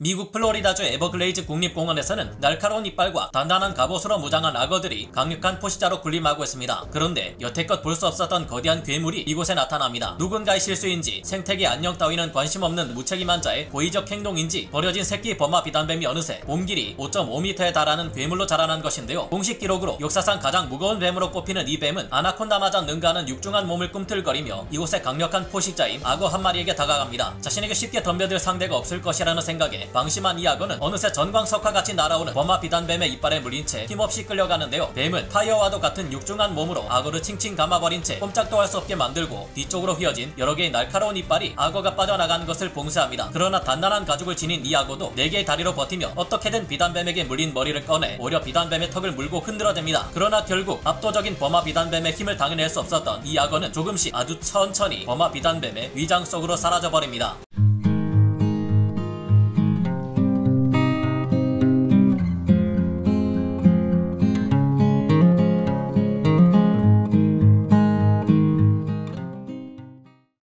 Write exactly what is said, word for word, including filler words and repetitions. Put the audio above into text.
미국 플로리다주 에버글레이즈 국립공원에서는 날카로운 이빨과 단단한 갑옷으로 무장한 악어들이 강력한 포식자로 군림하고 있습니다. 그런데 여태껏 볼 수 없었던 거대한 괴물이 이곳에 나타납니다. 누군가의 실수인지 생태계 안녕 따위는 관심 없는 무책임한 자의 고의적 행동인지 버려진 새끼 버마 비단뱀이 어느새 몸길이 오 점 오 미터에 달하는 괴물로 자라난 것인데요. 공식 기록으로 역사상 가장 무거운 뱀으로 꼽히는 이 뱀은 아나콘다마저 능가하는 육중한 몸을 꿈틀거리며 이곳의 강력한 포식자인 악어 한 마리에게 다가갑니다. 자신에게 쉽게 덤벼들 상대가 없을 것이라는 생각에 방심한 이 악어는 어느새 전광석화같이 날아오는 버마 비단뱀의 이빨에 물린 채 힘없이 끌려가는데요. 뱀은 타이어와도 같은 육중한 몸으로 악어를 칭칭 감아버린 채 꼼짝도 할 수 없게 만들고 뒤쪽으로 휘어진 여러 개의 날카로운 이빨이 악어가 빠져나가는 것을 봉쇄합니다. 그러나 단단한 가죽을 지닌 이 악어도 네 개의 다리로 버티며 어떻게든 비단뱀에게 물린 머리를 꺼내 오히려 비단뱀의 턱을 물고 흔들어댑니다. 그러나 결국 압도적인 버마 비단뱀의 힘을 당해낼 수 없었던 이 악어는 조금씩 아주 천천히 버마 비단뱀의 위장 속으로 사라져버립니다.